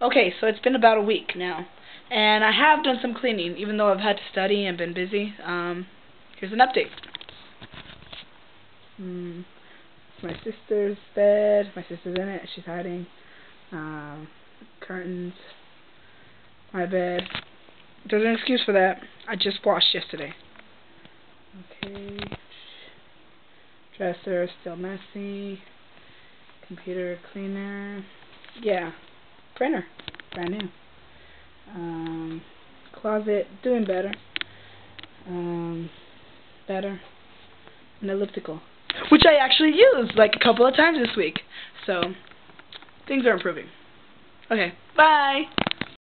Okay, so it's been about a week now, and I have done some cleaning, even though I've had to study and been busy. Here's an update. My sister's bed. My sister's in it. She's hiding. Curtains. My bed. There's an excuse for that. I just washed yesterday. Okay. Dresser still messy. Computer cleaner. Yeah. Printer. Brand new. Closet doing better. Better. An elliptical, which I actually used like a couple of times this week. So things are improving. Okay. Bye.